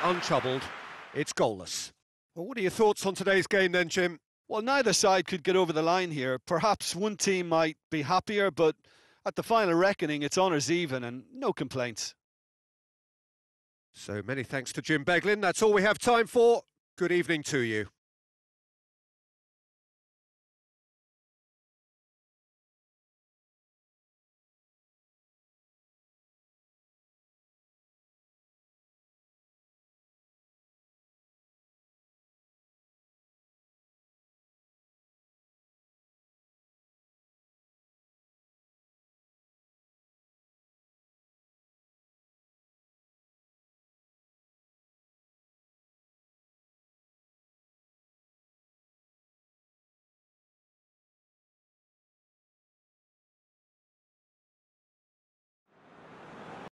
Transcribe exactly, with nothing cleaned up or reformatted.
untroubled, it's goalless. Well, what are your thoughts on today's game then, Jim? Well, neither side could get over the line here. Perhaps one team might be happier, but at the final reckoning, it's honours even and no complaints. So many thanks to Jim Beglin. That's all we have time for. Good evening to you.